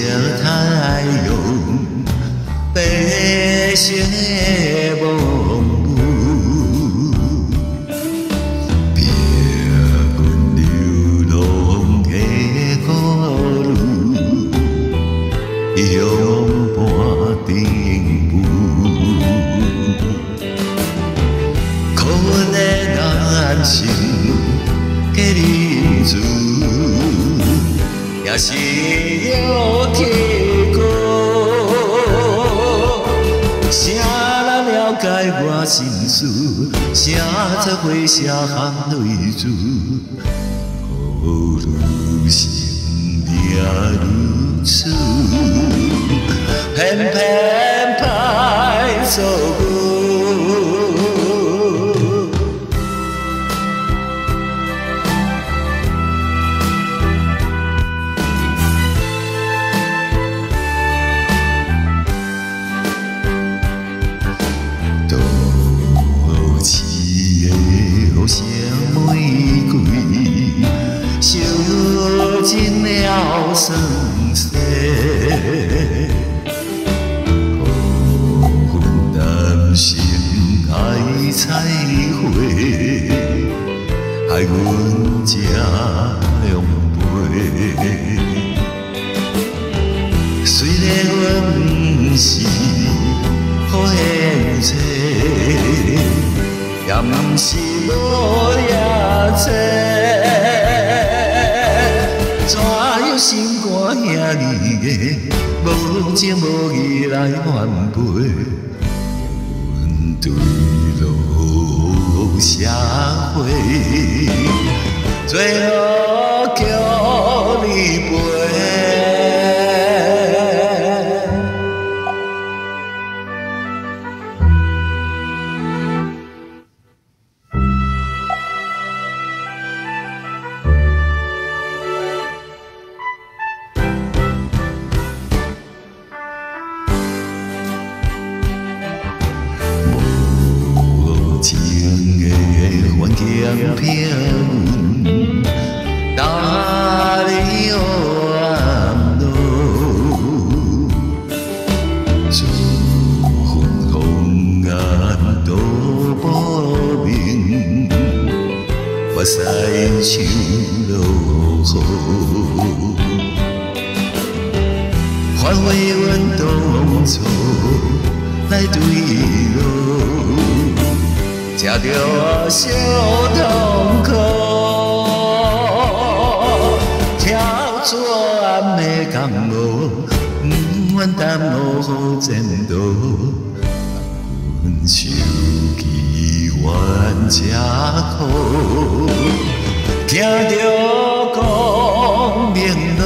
太阳，白色的梦雾，别阮流浪的故路，用半顶步，可阮的人生加忍住。 也是有结果，谁人了解我心事？谁才会写含泪珠？雨愈深，命愈苦，偏偏歹做阮。 像玫瑰，烧尽了酸涩。辜负男心爱采花，害阮吃凉杯。虽然阮不是好现世。 也不是无掠册，怎有心肝遐离个，无情无义来反背？阮对路社会，最后叫你陪。 环境平稳，哪里有暗路？做分红眼都无明，我使因像落雨，反悔阮当初来对路。 吃着小痛苦，跳转的感冒，不愿耽误好前途。阮受气冤吃苦，听着光明。